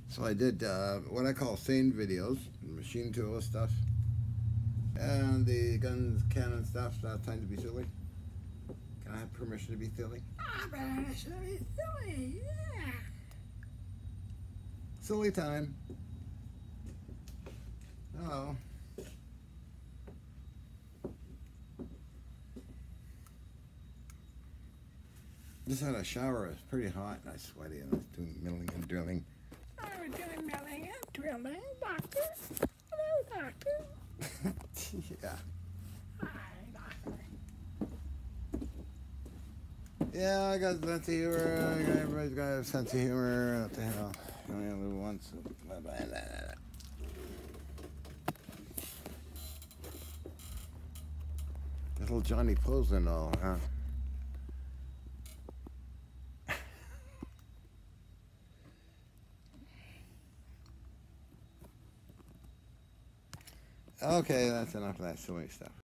So I did what I call sane videos, machine tool stuff, and the guns, cannon stuff. Not time to be silly. Can I have permission to be silly? Permission to be silly, yeah. Silly time. Hello. Just had a shower. It was pretty hot and I was sweaty and I was doing milling and drilling. I was doing milling and drilling, doctor. Hello, doctor. Yeah. Hi, doctor. Yeah, I got a sense of humor. Everybody's got a sense of humor. What the hell? You only live once. Little Johnny Pose and all, huh? Okay, that's enough of that silly stuff.